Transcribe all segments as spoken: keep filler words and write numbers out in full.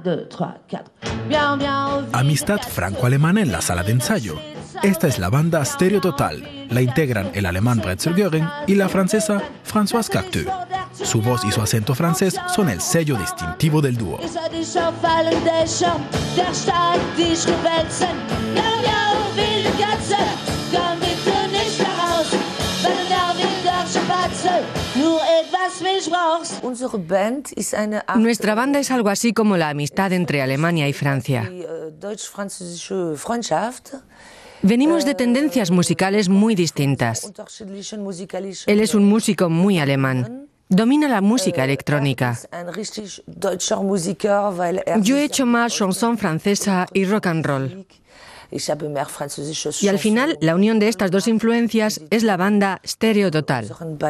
Amistad franco-alemana en la sala de ensayo. Esta es la banda Stereo Total. La integran el alemán Brezel Göring y la francesa Françoise Cactu. Su voz y su acento francés son el sello distintivo del dúo. Nuestra banda es algo así como la amistad entre Alemania y Francia. Venimos de tendencias musicales muy distintas. Él es un músico muy alemán. Domina la música electrónica. Yo he hecho más chanson francesa y rock and roll. Y al final, la unión de estas dos influencias es la banda Stereo Total.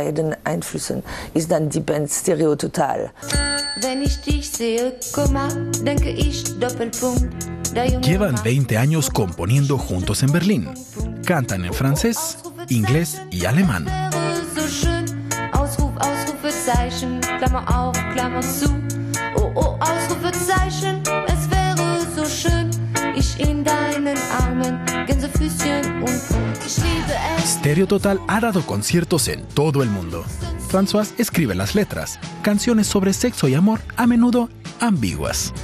Llevan veinte años componiendo juntos en Berlín. Cantan en francés, inglés y alemán. Stereo Total ha dado conciertos en todo el mundo. Françoise escribe las letras, canciones sobre sexo y amor, a menudo ambiguas.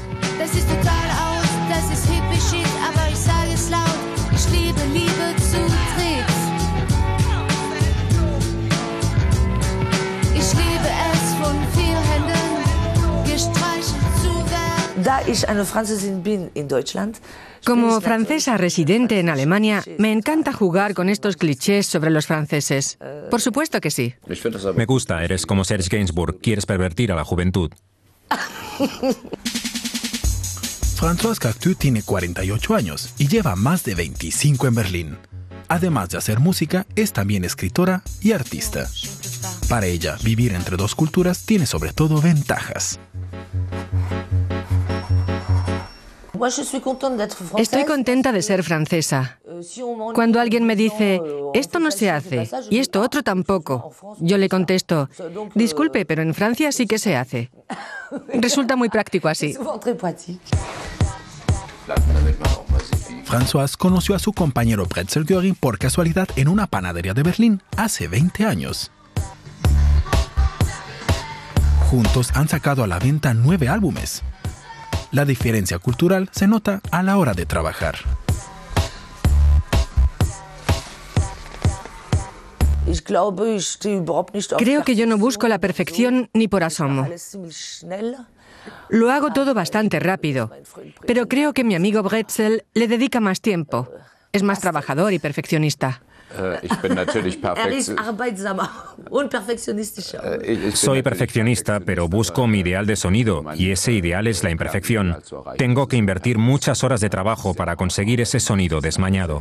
Como francesa residente en Alemania, me encanta jugar con estos clichés sobre los franceses. Por supuesto que sí. Me gusta, eres como Serge Gainsbourg, quieres pervertir a la juventud. Françoise Cactu tiene cuarenta y ocho años y lleva más de veinticinco en Berlín. Además de hacer música, es también escritora y artista. Para ella, vivir entre dos culturas tiene sobre todo ventajas. Estoy contenta de ser francesa. Cuando alguien me dice, esto no se hace y esto otro tampoco, yo le contesto, disculpe, pero en Francia sí que se hace. Resulta muy práctico así. Françoise conoció a su compañero Brezel Göring por casualidad en una panadería de Berlín hace veinte años. Juntos han sacado a la venta nueve álbumes. La diferencia cultural se nota a la hora de trabajar. Creo que yo no busco la perfección ni por asomo. Lo hago todo bastante rápido, pero creo que mi amigo Brezel le dedica más tiempo. Es más trabajador y perfeccionista. Soy perfeccionista, pero busco mi ideal de sonido, y ese ideal es la imperfección. Tengo que invertir muchas horas de trabajo para conseguir ese sonido desmañado.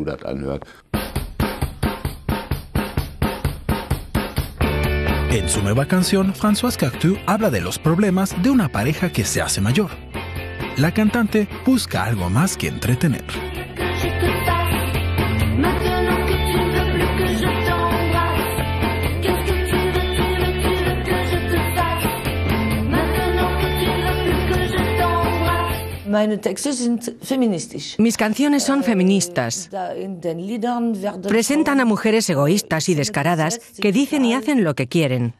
En su nueva canción, Françoise Cactu habla de los problemas de una pareja que se hace mayor. La cantante busca algo más que entretener. Mis canciones son feministas. Presentan a mujeres egoístas y descaradas que dicen y hacen lo que quieren.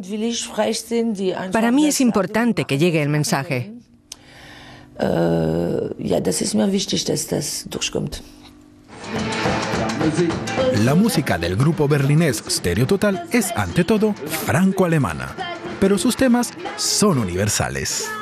Para mí es importante que llegue el mensaje. La música del grupo berlinés Stereo Total es ante todo franco-alemana, pero sus temas son universales.